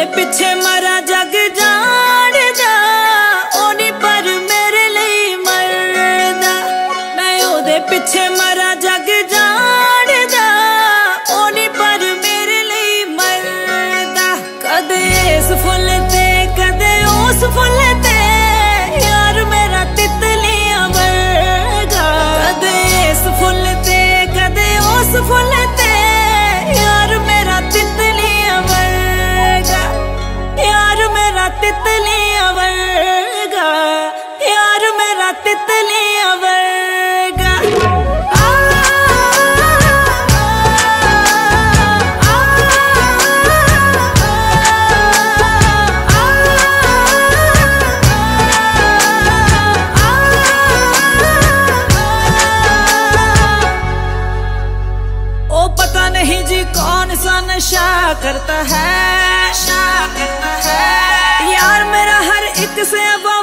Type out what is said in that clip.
पिछे मरा जग जाणदा, ओनी पर मेरे लिए मरदा। मैं ओदे पिछे मरा जग जाणदा, ओनी पर मेरे लिए मरदा। कदे इस फुल ते कदे उस फुल ते, यार मेरा तितलियां वर्गा। कदे इस फुल ते कदे उस फुल ते, यार मेरा तितलियां वर्गा। यार मेरा तितलियां वर्गा, यार मेरा तितलियां वर्गा। ओ पता नहीं जी कौन सा नशा करता है, यार मेरा हर एक से अब